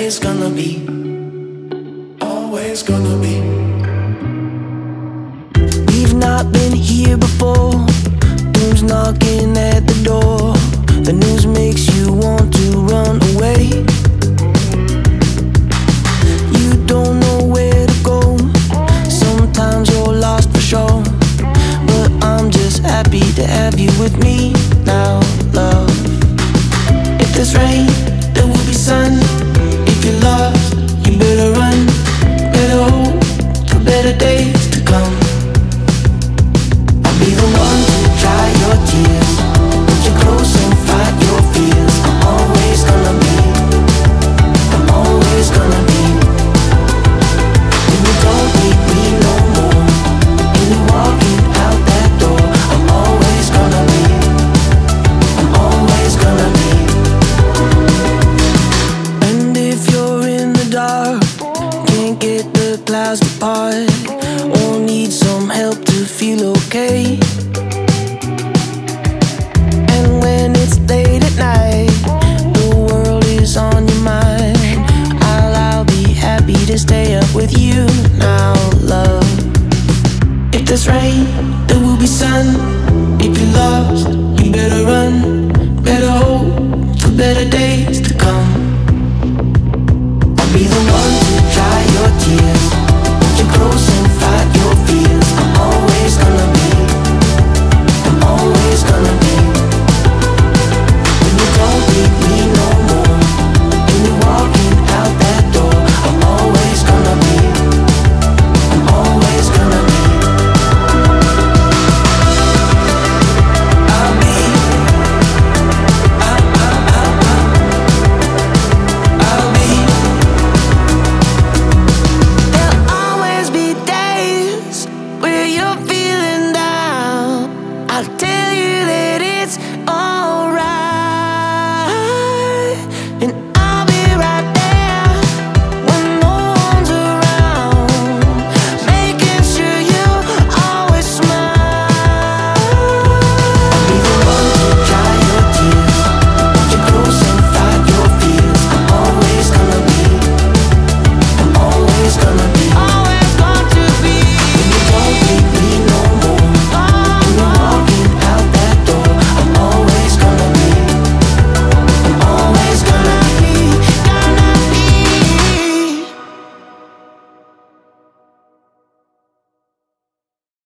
always gonna be, always gonna be. We've not been here before. Doom's knocking at the door. The news makes you want to run away. You don't know where to go. Sometimes you're lost for sure. But I'm just happy to have you with me now, love. If there's rain, there will be sun. If you're lost, you better run. Better hope for better days to come. I'll be the one to dry your tears. Put you close and fight your fears. I'm always gonna be, I'm always gonna be. When you don't need me no more, and you're walking out that door, I'm always gonna be, I'm always gonna be. And if you're in the dark, can't get the clouds to part, or need some help to feel okay, and when it's late at night, the world is on your mind, I'll be happy to stay up with you now, love. If there's rain, there will be sun. If you're lost, you better run. Better hope for better days to come. I'll be the one to dry your tears. Put you close and fight your fears. I'm always gonna be, I'm always gonna be. When you don't need me no more, and you're walking out that door, I'm always gonna be, I'm always gonna be. I'll be, I'll be. There'll always be days where you're feeling down. I'll tell